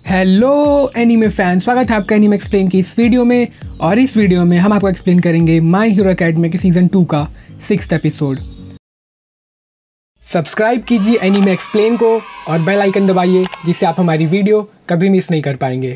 Hello anime fan, स्वागत है आपका एनीमे एक्सप्लेन की इस वीडियो में। और इस वीडियो में हम आपको एक्सप्लेन करेंगे माय हीरो अकेडमी के सीज़न 2 का 6th एपिसोड। सब्सक्राइब कीजिए एनीमे एक्सप्लेन को और बेल आइकन दबाइए जिससे आप हमारी वीडियो कभी मिस नहीं कर पाएंगे।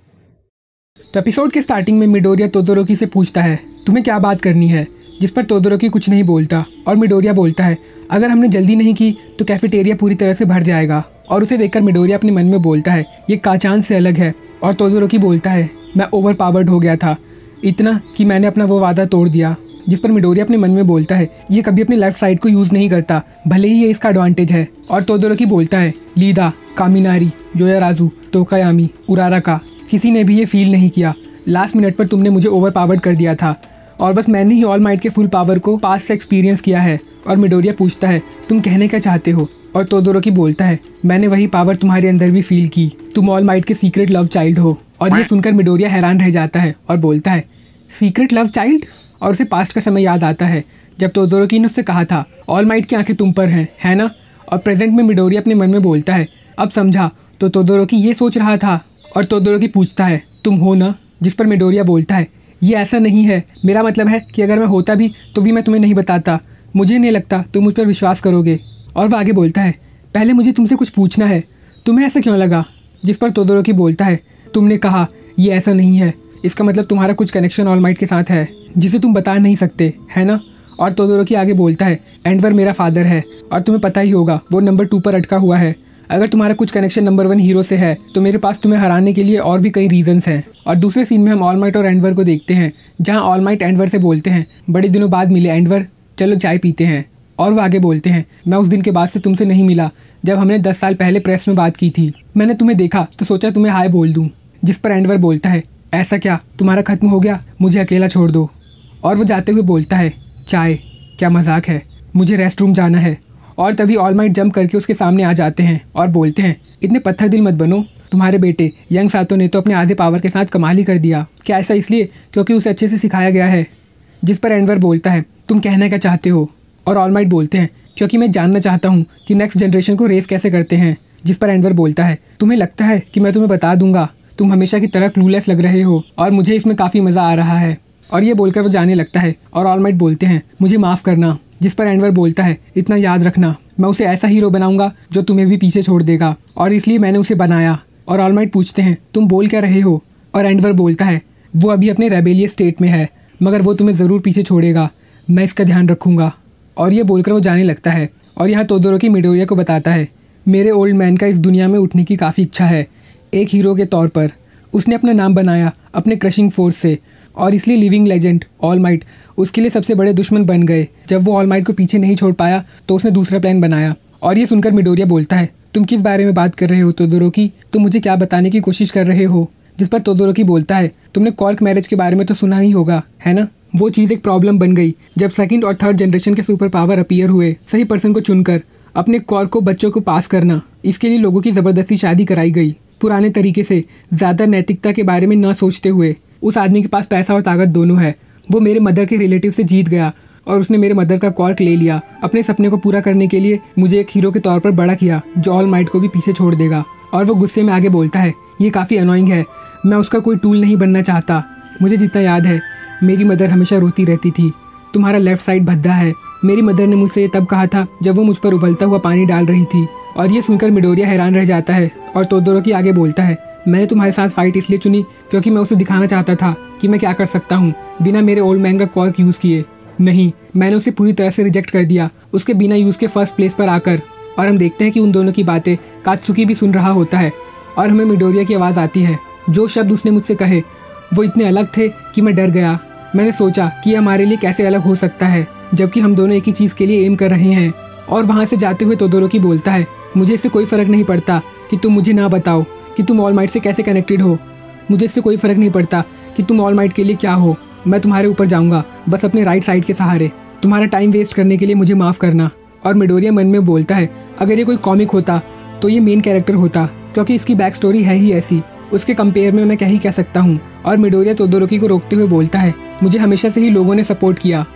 तो एपिसोड के स्टार्टिंग में मिडोरिया तोदोरोकी से पूछता है तुम्हें क्या बात करनी है, जिस पर तोदोरोकी कुछ नहीं बोलता और मिडोरिया बोलता है अगर हमने जल्दी नहीं की तो कैफेटेरिया पूरी तरह से भर जाएगा। और उसे देखकर मिडोरिया अपने मन में बोलता है ये काचान से अलग है। और तोदोरोकी बोलता है मैं ओवर पावर्ड हो गया था, इतना कि मैंने अपना वो वादा तोड़ दिया। जिस पर मिडोरिया अपने मन में बोलता है ये कभी अपनी लेफ्ट साइड को यूज़ नहीं करता, भले ही ये इसका एडवांटेज है। और तोदोरोकी बोलता है लीदा, कामिनारी, जोयाराजू, तोकायामी, उराराका, किसी ने भी ये फील नहीं किया। लास्ट मिनट पर तुमने मुझे ओवर पावर्ड कर दिया था और बस मैंने ही ऑल माइट के फुल पावर को पास से एक्सपीरियंस किया है। और मिडोरिया पूछता है तुम कहने क्या चाहते हो। और तोदोरोकी बोलता है मैंने वही पावर तुम्हारे अंदर भी फील की, तुम ऑल माइट के सीक्रेट लव चाइल्ड हो। और ये सुनकर मिडोरिया हैरान रह जाता है और बोलता है सीक्रेट लव चाइल्ड। और उसे पास्ट का समय याद आता है जब तोदोरोकी ने उससे कहा था ऑल माइट की आंखें तुम पर हैं, है ना। और प्रेजेंट में मिडोरिया अपने मन में बोलता है अब समझा। तो तोदोरोकी ये सोच रहा था और तोदोरोकी पूछता है तुम हो ना। जिस पर मिडोरिया बोलता है ये ऐसा नहीं है, मेरा मतलब है कि अगर मैं होता भी तो भी मैं तुम्हें नहीं बताता, मुझे नहीं लगता तुम मुझ पर विश्वास करोगे। और वह आगे बोलता है पहले मुझे तुमसे कुछ पूछना है, तुम्हें ऐसा क्यों लगा। जिस पर तोदोरोकी बोलता है तुमने कहा ये ऐसा नहीं है, इसका मतलब तुम्हारा कुछ कनेक्शन ऑल माइट के साथ है जिसे तुम बता नहीं सकते, है ना। और तोदोरोकी आगे बोलता है एंडवर मेरा फादर है और तुम्हें पता ही होगा वो नंबर 2 पर अटका हुआ है। अगर तुम्हारा कुछ कनेक्शन नंबर 1 हीरो से है तो मेरे पास तुम्हें हराने के लिए और भी कई रीजंस हैं। और दूसरे सीन में हम ऑल माइट और एंडवर को देखते हैं जहां ऑल माइट एंडवर से बोलते हैं बड़े दिनों बाद मिले एंडवर, चलो चाय पीते हैं। और वो आगे बोलते हैं मैं उस दिन के बाद से तुमसे नहीं मिला जब हमने 10 साल पहले प्रेस में बात की थी। मैंने तुम्हें देखा तो सोचा तुम्हें हाय बोल दूँ। जिस पर एंडवर बोलता है ऐसा क्या, तुम्हारा खत्म हो गया, मुझे अकेला छोड़ दो। और वो जाते हुए बोलता है चाय, क्या मजाक है, मुझे रेस्ट रूम जाना है। और तभी ऑल माइट जंप करके उसके सामने आ जाते हैं और बोलते हैं इतने पत्थर दिल मत बनो, तुम्हारे बेटे यंग सातो ने तो अपने आधे पावर के साथ कमाल ही कर दिया। क्या ऐसा इसलिए क्योंकि उसे अच्छे से सिखाया गया है। जिस पर एंडवर बोलता है तुम कहना क्या चाहते हो। और ऑल माइट बोलते हैं क्योंकि मैं जानना चाहता हूँ कि नेक्स्ट जनरेशन को रेस कैसे करते हैं। जिस पर एंडवर बोलता है तुम्हें लगता है कि मैं तुम्हें बता दूंगा, तुम हमेशा की तरह क्लूलेस लग रहे हो और मुझे इसमें काफ़ी मज़ा आ रहा है। और ये बोलकर वो जाने लगता है और ऑल माइट बोलते हैं मुझे माफ़ करना। जिस पर एंडवर बोलता है इतना याद रखना, मैं उसे ऐसा हीरो बनाऊंगा जो तुम्हें भी पीछे छोड़ देगा और इसलिए मैंने उसे बनाया। और ऑल माइट पूछते हैं तुम बोल क्या रहे हो। और एंडवर बोलता है वो अभी अपने रेबेलियस स्टेट में है मगर वो तुम्हें ज़रूर पीछे छोड़ेगा, मैं इसका ध्यान रखूँगा। और ये बोलकर वो जाने लगता है। और यहाँ तोदोरोकी मिडोरिया को बताता है मेरे ओल्ड मैन का इस दुनिया में उठने की काफ़ी इच्छा है, एक हीरो के तौर पर। उसने अपना नाम बनाया अपने क्रशिंग फोर्स से और इसलिए लिविंग लेजेंड ऑल माइट उसके लिए सबसे बड़े दुश्मन बन गए। जब वो ऑल माइट को पीछे नहीं छोड़ पाया तो उसने दूसरा प्लान बनाया। और ये सुनकर मिडोरिया बोलता है तुम किस बारे में बात कर रहे हो तोदोरोकी, तुम मुझे क्या बताने की कोशिश कर रहे हो। जिस पर तोदोरोकी बोलता है तुमने कॉर्क मैरिज के बारे में तो सुना ही होगा, है ना। वो चीज़ एक प्रॉब्लम बन गई जब 2nd और 3rd जनरेशन के सुपर पावर अपीयर हुए। सही पर्सन को चुनकर अपने कॉर्क को बच्चों को पास करना, इसके लिए लोगों की ज़बरदस्ती शादी कराई गई। पुराने तरीके से ज़्यादा नैतिकता के बारे में न सोचते हुए उस आदमी के पास पैसा और ताकत दोनों है। वो मेरे मदर के रिलेटिव से जीत गया और उसने मेरे मदर का कॉर्क ले लिया। अपने सपने को पूरा करने के लिए मुझे एक हीरो के तौर पर बड़ा किया जो ऑल माइट को भी पीछे छोड़ देगा। और वो गुस्से में आगे बोलता है ये काफ़ी अनोइंग है, मैं उसका कोई टूल नहीं बनना चाहता। मुझे जितना याद है मेरी मदर हमेशा रोती रहती थी, तुम्हारा लेफ्ट साइड भद्दा है। मेरी मदर ने मुझसे तब कहा था जब वो मुझ पर उबलता हुआ पानी डाल रही थी। और ये सुनकर मिडोरिया हैरान रह जाता है और तोदोरोकी आगे बोलता है मैंने तुम्हारे साथ फाइट इसलिए चुनी क्योंकि मैं उसे दिखाना चाहता था कि मैं क्या कर सकता हूँ बिना मेरे ओल्ड मैन का कॉर्क यूज़ किए। नहीं, मैंने उसे पूरी तरह से रिजेक्ट कर दिया उसके बिना यूज़ के फर्स्ट प्लेस पर आकर। और हम देखते हैं कि उन दोनों की बातें कात्सुकी भी सुन रहा होता है और हमें मिडोरिया की आवाज़ आती है। जो शब्द उसने मुझसे कहे वो इतने अलग थे कि मैं डर गया। मैंने सोचा कि ये हमारे लिए कैसे अलग हो सकता है जबकि हम दोनों एक ही चीज़ के लिए एम कर रहे हैं। और वहाँ से जाते हुए तोदोरोकी बोलता है मुझे इससे कोई फ़र्क नहीं पड़ता कि तुम मुझे ना बताओ कि तुम ऑल माइट से कैसे कनेक्टेड हो। मुझे इससे कोई फ़र्क नहीं पड़ता कि तुम ऑल माइट के लिए क्या हो, मैं तुम्हारे ऊपर जाऊँगा बस अपने राइट साइड के सहारे। तुम्हारा टाइम वेस्ट करने के लिए मुझे माफ़ करना। और मिडोरिया मन में बोलता है अगर ये कोई कॉमिक होता तो ये मेन कैरेक्टर होता क्योंकि इसकी बैक स्टोरी है ही ऐसी, उसके कंपेयर में मैं क्या ही कह सकता हूँ। और मिडोरिया तोदोरोकी को रोकते हुए बोलता है मुझे हमेशा से ही लोगों ने सपोर्ट किया।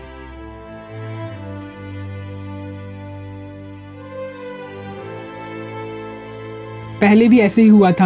पहले भी ऐसे ही हुआ था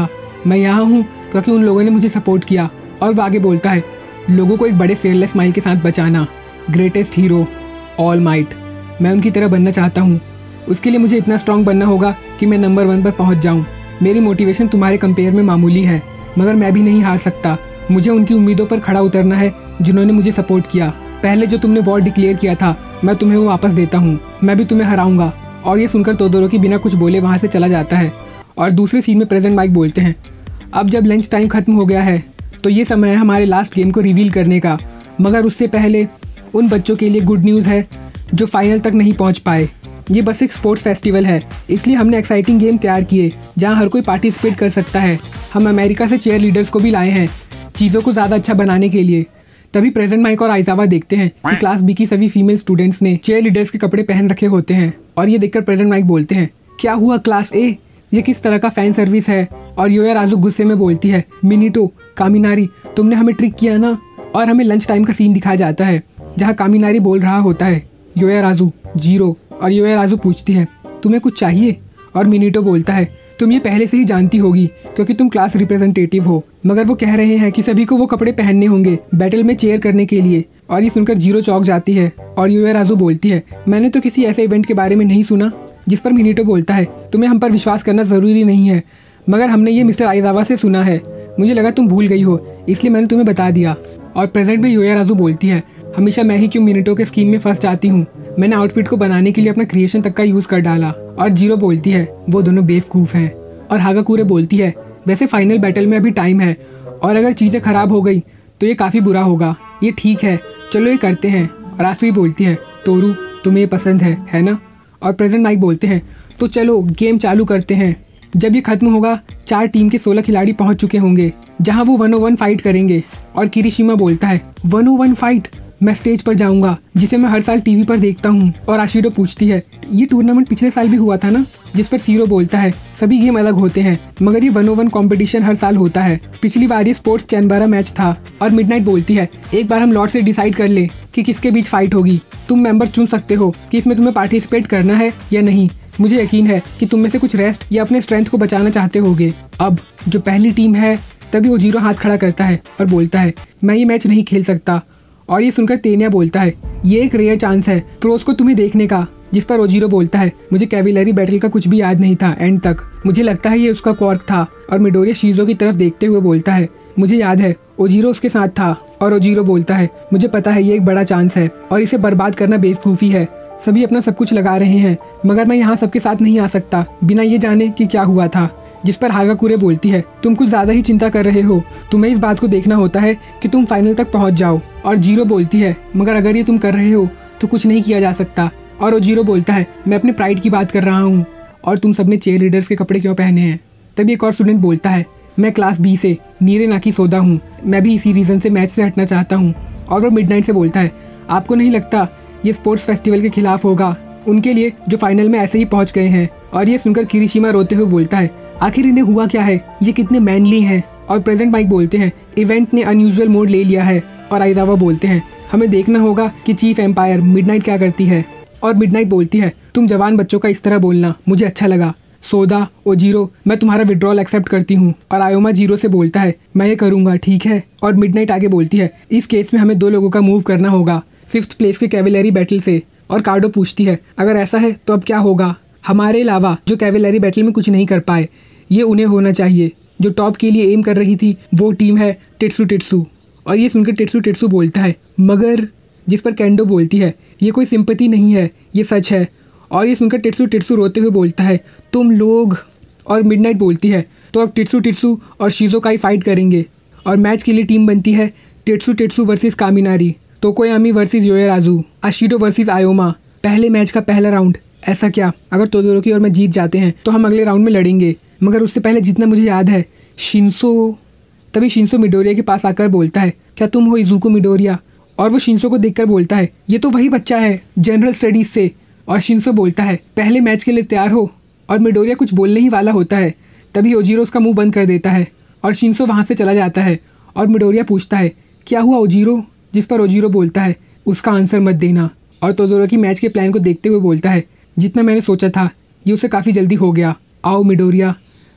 मैं यहाँ हूँ क्योंकि उन लोगों ने मुझे सपोर्ट किया। और वो आगे बोलता है, लोगों को एक बड़े फेयरलेस स्माइल के साथ बचाना, ग्रेटेस्ट हीरो, ऑल माइट। मैं उनकी तरह बनना चाहता हूँ। उसके लिए मुझे इतना स्ट्रांग बनना होगा कि मैं नंबर 1 पर पहुँच जाऊँ। मेरी मोटिवेशन तुम्हारे कंपेयर में मामूली है, मगर मैं भी नहीं हार सकता। मुझे उनकी उम्मीदों पर खड़ा उतरना है जिन्होंने मुझे सपोर्ट किया। पहले जो तुमने वॉर डिक्लेयर किया था, मैं तुम्हें वो वापस देता हूँ। मैं भी तुम्हें हराऊंगा। और ये सुनकर तोदोरोकी बिना कुछ बोले वहाँ से चला जाता है। और दूसरे सीन में प्रेजेंट माइक बोलते हैं, अब जब लंच टाइम खत्म हो गया है तो ये समय है हमारे लास्ट गेम को रिवील करने का। मगर उससे पहले उन बच्चों के लिए गुड न्यूज़ है जो फाइनल तक नहीं पहुँच पाए। ये बस एक स्पोर्ट्स फेस्टिवल है, इसलिए हमने एक्साइटिंग गेम तैयार किए जहाँ हर कोई पार्टिसिपेट कर सकता है। हम अमेरिका से चेयर लीडर्स को भी लाए हैं चीज़ों को ज़्यादा अच्छा बनाने के लिए। तभी प्रेजेंट माइक और आइजावा देखते हैं कि क्लास बी की सभी फीमेल स्टूडेंट्स ने चेयर लीडर्स के कपड़े पहन रखे होते हैं। और ये देखकर प्रेजेंट माइक बोलते हैं, क्या हुआ क्लास ए, ये किस तरह का फैन सर्विस है। और योयाराजू गुस्से में बोलती है, मिनीटो, कामिनारी, तुमने हमें ट्रिक किया ना। और हमें लंच टाइम का सीन दिखाया जाता है जहाँ कामिनारी बोल रहा होता है, योयाराजू, जीरो। और योयाराजू पूछती है, तुम्हें कुछ चाहिए। और मिनीटो बोलता है, तुम ये पहले से ही जानती होगी क्योंकि तुम क्लास रिप्रेजेंटेटिव हो। मगर वो कह रहे हैं कि सभी को वो कपड़े पहनने होंगे बैटल में चेयर करने के लिए। और ये सुनकर जीरो चौंक जाती है। और योयाराजू बोलती है, मैंने तो किसी ऐसे इवेंट के बारे में नहीं सुना। जिस पर मिनीटो बोलता है, तुम्हें हम पर विश्वास करना ज़रूरी नहीं है, मगर हमने ये मिस्टर आइजावा से सुना है। मुझे लगा तुम भूल गई हो, इसलिए मैंने तुम्हें बता दिया। और प्रेजेंट में योयाराजू बोलती है, हमेशा मैं ही क्यों मिनीटो के स्कीम में फंस जाती हूँ। मैंने आउटफिट को बनाने के लिए अपना क्रिएशन तक का यूज़ कर डाला। और जीरो बोलती है, वो दोनों बेवकूफ़ हैं। और हागाकुरे बोलती है, वैसे फाइनल बैटल में अभी टाइम है और अगर चीज़ें ख़राब हो गई तो ये काफ़ी बुरा होगा। ये ठीक है, चलो ये करते हैं। और आसुई बोलती है, तोरू तुम्हें ये पसंद है ना। और प्रेजेंट माइक बोलते हैं, तो चलो गेम चालू करते हैं। जब ये खत्म होगा 4 टीम के 16 खिलाड़ी पहुंच चुके होंगे जहां वो 1-on-1 फाइट करेंगे। और किरिशिमा बोलता है, 1-on-1 फाइट, मैं स्टेज पर जाऊंगा जिसे मैं हर साल टीवी पर देखता हूँ। और आशिरो पूछती है, ये टूर्नामेंट पिछले साल भी हुआ था ना। जिस पर सीरो बोलता है, सभी गेम अलग होते हैं मगर ये 1-on-1 कंपटीशन हर साल होता है। पिछली बार ये स्पोर्ट्स चैनबरा मैच था। और मिडनाइट बोलती है, एक बार हम लॉर्ड से डिसाइड कर ले कि किसके बीच फाइट होगी। तुम मेंबर चुन सकते हो कि इसमें तुम्हें पार्टिसिपेट करना है या नहीं। मुझे यकीन है कि तुम में से कुछ रेस्ट या अपने स्ट्रेंथ को बचाना चाहते होगे। अब जो पहली टीम है, तभी ओजीरो हाथ खड़ा करता है और बोलता है, मैं ये मैच नहीं खेल सकता। और ये सुनकर तेनिया बोलता है, ये एक रेयर चांस है प्रोस को तुम्हें देखने का। जिस पर ओजीरो बोलता है, मुझे कैविलरी बैटल का कुछ भी याद नहीं था एंड तक, मुझे लगता है ये उसका क्वार्क था। और मिडोरिया शीज़ो की तरफ देखते हुए बोलता है, मुझे याद है ओजीरो उसके साथ था। और ओजीरो बोलता है, मुझे पता है ये एक बड़ा चांस है और इसे बर्बाद करना बेवकूफ़ी है। सभी अपना सब कुछ लगा रहे हैं मगर मैं यहाँ सबके साथ नहीं आ सकता बिना ये जाने कि क्या हुआ था। जिस पर हागाकुरे बोलती है, तुम कुछ ज़्यादा ही चिंता कर रहे हो, तुम्हें इस बात को देखना होता है कि तुम फाइनल तक पहुँच जाओ। और जीरो बोलती है, मगर अगर ये तुम कर रहे हो तो कुछ नहीं किया जा सकता। और ओजीरो बोलता है, मैं अपने प्राइड की बात कर रहा हूँ और तुम सबने चेयर लीडर्स के कपड़े क्यों पहने हैं। तभी एक और स्टूडेंट बोलता है, मैं क्लास बी से नीरे नाकी सोदा हूँ, मैं भी इसी रीज़न से मैच से हटना चाहता हूँ। और वो मिडनाइट से बोलता है, आपको नहीं लगता ये स्पोर्ट्स फेस्टिवल के खिलाफ होगा उनके लिए जो फाइनल में ऐसे ही पहुँच गए हैं। और ये सुनकर किरिशिमा रोते हुए बोलता है, आखिर इन्हें हुआ क्या है, ये कितने मैनली हैं। और प्रेजेंट माइक बोलते हैं, इवेंट ने अनयूजुअल मोड ले लिया है। और आइजावा बोलते हैं, हमें देखना होगा कि चीफ एम्पायर मिडनाइट क्या करती है। और मिडनाइट बोलती है, तुम जवान बच्चों का इस तरह बोलना मुझे अच्छा लगा। सोदा, ओजीरो, मैं तुम्हारा विड्रॉल एक्सेप्ट करती हूँ। और आयोमा जीरो से बोलता है, मैं ये करूँगा, ठीक है। और मिडनाइट आगे बोलती है, इस केस में हमें 2 लोगों का मूव करना होगा 5th प्लेस के कैविलरी बैटल से। और कार्डो पूछती है, अगर ऐसा है तो अब क्या होगा। हमारे अलावा जो कैविलरी बैटल में कुछ नहीं कर पाए, ये उन्हें होना चाहिए। जो टॉप के लिए एम कर रही थी वो टीम है टेट्सू टेट्सू। और ये सुनकर टेट्सू टेट्सू बोलता है, मगर। जिस पर कैंडो बोलती है, ये कोई सिंपैथी नहीं है, ये सच है। और ये सुनकर टेट्सू टेट्सू रोते हुए बोलता है, तुम लोग। और मिडनाइट बोलती है, तो अब टेट्सू टेट्सू और शीज़ो काई फाइट करेंगे। और मैच के लिए टीम बनती है Tetsutetsu versus Kaminari, Tokoyami versus Yaoyorozu, Ashido versus Aoyama. पहले मैच का पहला राउंड। ऐसा क्या, अगर तोदोरोकी और मैं जीत जाते हैं तो हम अगले राउंड में लड़ेंगे, मगर उससे पहले जितना मुझे याद है शिंसो। तभी शिंसो मिडोरिया के पास आकर बोलता है, क्या तुम हो इजुको मिडोरिया। और वो शिंसो को देखकर बोलता है, ये तो वही बच्चा है जनरल स्टडीज़ से। और शिंसो बोलता है, पहले मैच के लिए तैयार हो। और मिडोरिया कुछ बोलने ही वाला होता है, तभी ओजीरो उसका मुंह बंद कर देता है और शिंसो वहाँ से चला जाता है। और मिडोरिया पूछता है, क्या हुआ ओजीरो। जिस पर ओजीरो बोलता है, उसका आंसर मत देना। और तोदोरोकी मैच के प्लान को देखते हुए बोलता है, जितना मैंने सोचा था ये उसे काफ़ी जल्दी हो गया। आओ मिडोरिया,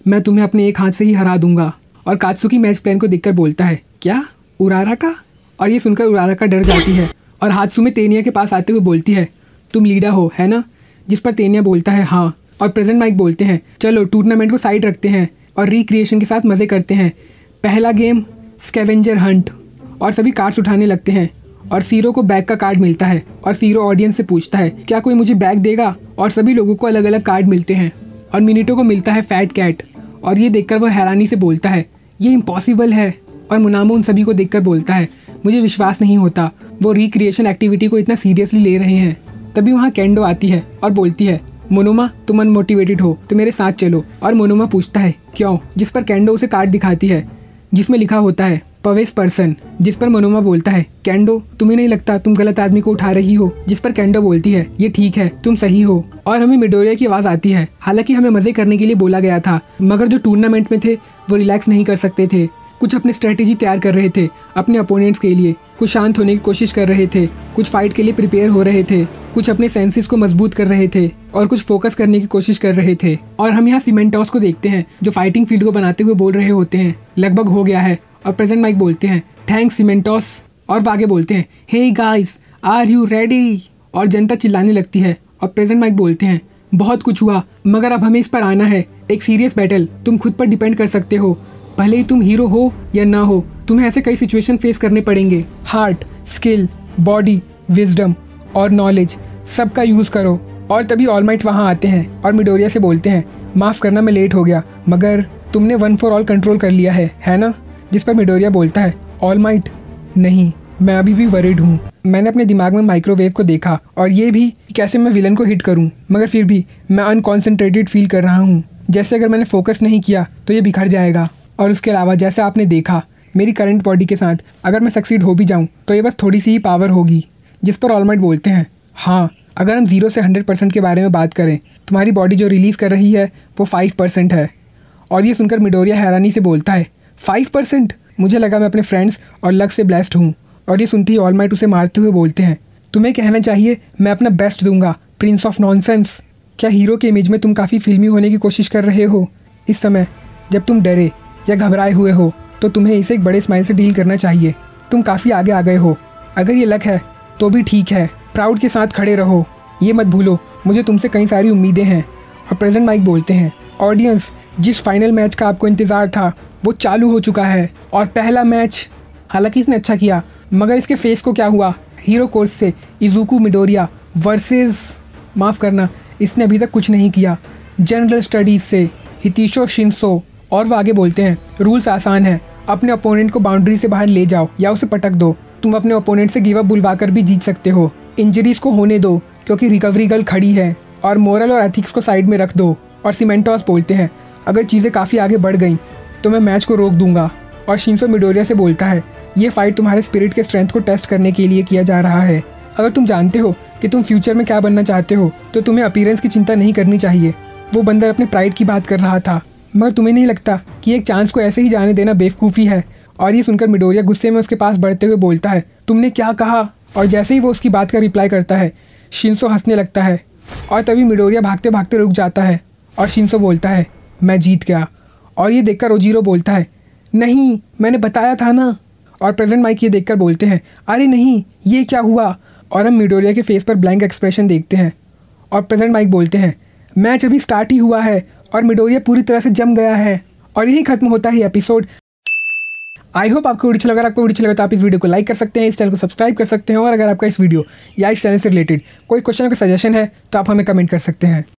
मैं तुम्हें अपने एक हाथ से ही हरा दूंगा। और कात्सुकी मैच प्लान को देखकर बोलता है, क्या उरारा का? और ये सुनकर उरारा का डर जाती है और हात्सुमे तेनिया के पास आते हुए बोलती है, तुम लीडर हो है ना? जिस पर तेनिया बोलता है हाँ। और प्रेजेंट माइक बोलते हैं, चलो टूर्नामेंट को साइड रखते हैं और रिक्रिएशन के साथ मज़े करते हैं। पहला गेम स्कैवेंजर हंट। और सभी कार्ड्स उठाने लगते हैं और सीरो को बैग का कार्ड मिलता है और सीरो ऑडियंस से पूछता है, क्या कोई मुझे बैग देगा? और सभी लोगों को अलग अलग कार्ड मिलते हैं और मिनिटो को मिलता है फैट कैट। और ये देखकर वह हैरानी से बोलता है, ये इम्पॉसिबल है। और मुनामो उन सभी को देखकर बोलता है, मुझे विश्वास नहीं होता वो रिक्रिएशन एक्टिविटी को इतना सीरियसली ले रहे हैं। तभी वहाँ केंडो आती है और बोलती है, मोनोमा तुम अनमोटिवेटेड हो तो मेरे साथ चलो। और मोनोमा पूछता है क्यों? जिस पर केंडो उसे कार्ड दिखाती है जिसमें लिखा होता है पवेस पर्सन। जिस पर मोनोमा बोलता है, केंडो तुम्हें नहीं लगता तुम गलत आदमी को उठा रही हो? जिस पर केंडो बोलती है, ये ठीक है तुम सही हो। और हमें मिडोरिया की आवाज़ आती है, हालांकि हमें मज़े करने के लिए बोला गया था, मगर जो टूर्नामेंट में थे वो रिलैक्स नहीं कर सकते थे। कुछ अपनी स्ट्रेटेजी तैयार कर रहे थे अपने अपोनेंट्स के लिए, कुछ शांत होने की कोशिश कर रहे थे, कुछ फाइट के लिए प्रिपेयर हो रहे थे, कुछ अपने सेंसेस को मजबूत कर रहे थे और कुछ फोकस करने की कोशिश कर रहे थे। और हम यहाँ सीमेंटोस को देखते हैं जो फाइटिंग फील्ड को बनाते हुए बोल रहे होते हैं, लगभग हो गया है। और प्रेजेंट माइक बोलते हैं, थैंक्स सीमेंटोस। और वो आगे बोलते हैं, hey guys are you ready? और जनता चिल्लाने लगती है और प्रेजेंट माइक बोलते हैं, बहुत कुछ हुआ मगर अब हमें इस पर आना है, एक सीरियस बैटल, तुम खुद पर डिपेंड कर सकते हो, भले ही तुम हीरो हो या ना हो, तुम्हें ऐसे कई सिचुएशन फेस करने पड़ेंगे। हार्ट, स्किल, बॉडी, विजडम और नॉलेज सबका यूज़ करो। और तभी ऑलमाइट वहाँ आते हैं और मिडोरिया से बोलते हैं, माफ़ करना मैं लेट हो गया, मगर तुमने वन फॉर ऑल कंट्रोल कर लिया है ना? जिस पर मिडोरिया बोलता है, ऑलमाइट नहीं, मैं अभी भी वरीड हूँ। मैंने अपने दिमाग में माइक्रोवेव को देखा और ये भी कि कैसे मैं विलन को हिट करूँ, मगर फिर भी मैं अनकॉन्सेंट्रेटेड फील कर रहा हूँ, जैसे अगर मैंने फोकस नहीं किया तो ये बिखर जाएगा। और उसके अलावा जैसे आपने देखा मेरी करंट बॉडी के साथ अगर मैं सक्सीड हो भी जाऊँ तो ये बस थोड़ी सी ही पावर होगी। जिस पर ऑलमाइट बोलते हैं, हाँ अगर हम 0 से 100% के बारे में बात करें, तुम्हारी बॉडी जो रिलीज़ कर रही है वो 5% है। और ये सुनकर मिडोरिया हैरानी से बोलता है, 5%? मुझे लगा मैं अपने फ्रेंड्स और लक से ब्लेस्ड हूँ। और ये सुनते ही ऑलमाइट उसे मारते हुए बोलते हैं, तुम्हें कहना चाहिए मैं अपना बेस्ट दूंगा, प्रिंस ऑफ नॉनसेंस। क्या हीरो के इमेज में तुम काफ़ी फिल्मी होने की कोशिश कर रहे हो? इस समय जब तुम डरे या घबराए हुए हो तो तुम्हें इसे एक बड़े स्माइल से डील करना चाहिए। तुम काफ़ी आगे आ गए हो, अगर ये लक है तो भी ठीक है, प्राउड के साथ खड़े रहो, ये मत भूलो मुझे तुमसे कई सारी उम्मीदें हैं। और प्रेजेंट माइक बोलते हैं, ऑडियंस जिस फाइनल मैच का आपको इंतज़ार था वो चालू हो चुका है। और पहला मैच, हालांकि इसने अच्छा किया मगर इसके फेस को क्या हुआ, हीरो कोर्स से इजुकु मिडोरिया वर्सेस, माफ़ करना इसने अभी तक कुछ नहीं किया, जनरल स्टडीज़ से हितिशो शिंसो। और वो आगे बोलते हैं, रूल्स आसान है, अपने ओपोनेंट को बाउंड्री से बाहर ले जाओ या उसे पटक दो, तुम अपने ओपोनेंट से गिव अप बुलवाकर भी जीत सकते हो, इंजरीज को होने दो क्योंकि रिकवरी गर्ल खड़ी है, और मोरल और एथिक्स को साइड में रख दो। और सीमेंटोस बोलते हैं, अगर चीज़ें काफ़ी आगे बढ़ गई तो मैं मैच को रोक दूंगा। और शिंसो मिडोरिया से बोलता है, ये फाइट तुम्हारे स्पिरिट के स्ट्रेंथ को टेस्ट करने के लिए किया जा रहा है, अगर तुम जानते हो कि तुम फ्यूचर में क्या बनना चाहते हो तो तुम्हें अपीयरेंस की चिंता नहीं करनी चाहिए। वो बंदर अपने प्राइड की बात कर रहा था, मगर तुम्हें नहीं लगता कि एक चांस को ऐसे ही जाने देना बेवकूफ़ी है? और ये सुनकर मिडोरिया गुस्से में उसके पास बढ़ते हुए बोलता है, तुमने क्या कहा? और जैसे ही वो उसकी बात का रिप्लाई करता है शिंसो हंसने लगता है। और तभी मिडोरिया भागते भागते रुक जाता है और शिंसो बोलता है, मैं जीत गया। और ये देखकर ओजीरो बोलता है, नहीं मैंने बताया था ना। और प्रेजेंट माइक ये देखकर बोलते हैं, अरे नहीं ये क्या हुआ? और हम मिडोरिया के फेस पर ब्लैंक एक्सप्रेशन देखते हैं। और प्रेजेंट माइक बोलते हैं, मैच अभी स्टार्ट ही हुआ है और मिडोरिया पूरी तरह से जम गया है। और यही खत्म होता है एपिसोड। आई होप आपको वीडियो अच्छा लगा। आपको वीडियो अच्छा लगा तो आप इस वीडियो को लाइक कर सकते हैं, इस चैनल को सब्सक्राइब कर सकते हैं। और अगर आपका इस वीडियो या इस चैनल से रिलेटेड कोई क्वेश्चन का सजेशन है तो आप हमें कमेंट कर सकते हैं।